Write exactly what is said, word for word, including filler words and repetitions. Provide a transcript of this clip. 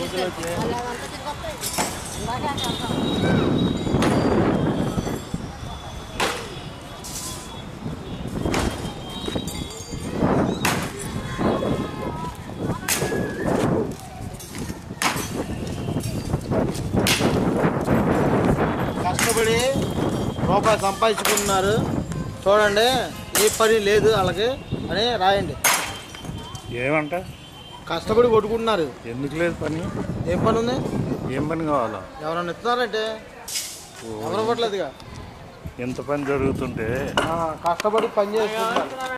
కష్టపడి రూపాయి సంపాదించుకుంటున్నారు చూడండి, ఏ పని లేదు వాళ్ళకి అని రాయండి. ఏమంట కష్టపడి కొట్టుకుంటున్నారు. ఎందుకు లేదు పని? ఏం పని ఉంది? ఏం పని కావాలా? ఎవరన్నా ఇస్తున్నారంటే ఎవరు ఇవ్వట్లేదుగా. ఎంత పని జరుగుతుంటే కష్టపడి పని చేసుకుంటున్నారు.